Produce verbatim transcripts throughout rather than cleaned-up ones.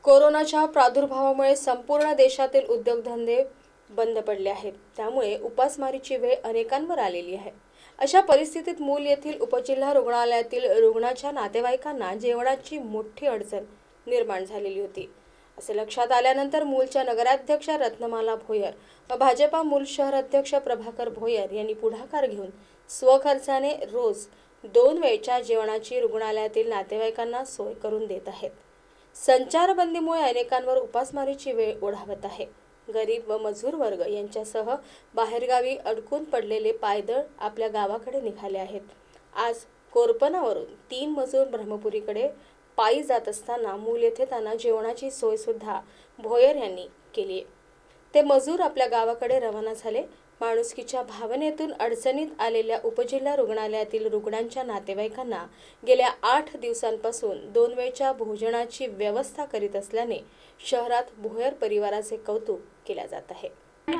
कोरोनाच्या प्रादुर्भावामुळे संपूर्ण देशातील उद्योगधंदे बंद पडले आहेत। त्यामुळे उपासमारीची वेळ अनेकांवर आलेली आहे। अशा परिस्थितीत मूल येथील उपजिल्हा रुग्णालयातील रुग्णाच्या नातेवाईकांना जेवणाची मोठी अडचण निर्माण झालेली होती। असे लक्षात आल्यानंतर मूलच्या नगराध्यक्षा रत्नमाला भोयर व भाजपा मूल शहर अध्यक्ष प्रभाकर भोयर यांनी पुढाकार घेऊन स्वखर्चाने रोज दोन वेळच्या जेवणाची रुग्णालयातील नातेवाईकांना सोय करून देत आहेत। संचारबंदीमुळे अनेकांवर उपासमारीची वेळ ओढावत आहे। गरीब व मजूर वर्ग यांच्यासह बाहेरगावी अडकून पडलेले पायदळ आपल्या गावाकडे निघाले आहेत। आज कोरपणावरून तीन मजूर ब्रह्मपुरीकडे पायी जात असताना मूल येथे त्यांना जेवणाची सोय सुद्धा भोयर यांनी केली आहे। ते मजूर आपल्या गावाकडे रवाना झाले। माणुसकीच्या भावनेतून अडचणीत आलेल्या उपजिल्हा रुग्णालयातील रुग्णांच्या नातेवाईकांना गेल्या आठ दिवसांपासून दोन वेळच्या भोजनाची व्यवस्था करीत असल्याने शहरात भोयर परिवाराचे कौतुक केले जात आहे।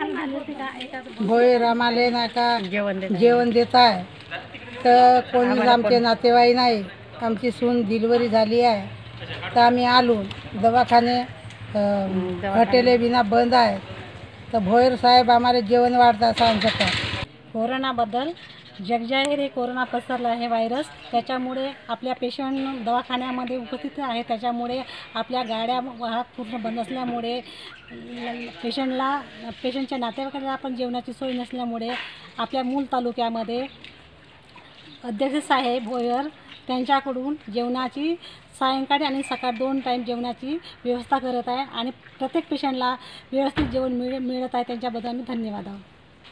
भोयर आम्हाला नाका जेवण देत आहे, तर कोणी आमचे नातेवाईक नाही। आमची सून डिलिव्हरी झाली आहे, तर आम्ही आलो। दवाखाने हॉटेले बिना बंद आहे, तर भोयर साहेब आम्हाला जेवण वाढतात सांगतात। कोरोनाबद्दल जगजाहीर हे कोरोना पसरला आहे व्हायरस, त्याच्यामुळे आपल्या पेशंट दवाखान्यामध्ये उपस्थित आहे। त्याच्यामुळे आपल्या गाड्या वाहत पूर्ण बंद असल्यामुळे पेशंटला पेशंटच्या नातेवाईकांना आपण जेवणाची सोय नसल्यामुळे आपल्या मूल तालुक्यामध्ये अध्यक्ष साहेब भोयर त्यांच्याकडून जेवणाची सायंकाळी आणि सकाळ दोन टाईम जेवणाची व्यवस्था करत आहे आणि प्रत्येक पेशंटला व्यवस्थित जेवण मिळ मिळत आहे। त्यांच्याबद्दल आम्ही धन्यवाद आहोत।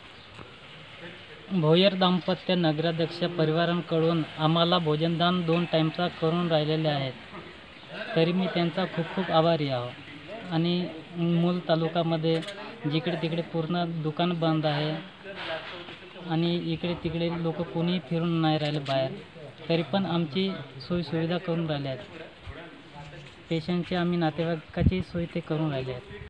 भोयर दाम्पत्य नगराध्यक्ष परिवारांकडून आम्हाला भोजनदान दोन टाईमचा करून राहिलेले आहेत, तरी मी त्यांचा खूप खूप आभारी आहो। आणि मूल तालुक्यामध्ये जिकडे तिकडे पूर्ण दुकान बंद आहे आणि इकडे तिकडे लोक कोणी फिरून नाही राहिले बाहेर, तरी पण आमची सोय सुविधा करून राहिले आहेत। पेशंटची आम्ही नातेवाईकाची सोय ते करून राहिले आहेत।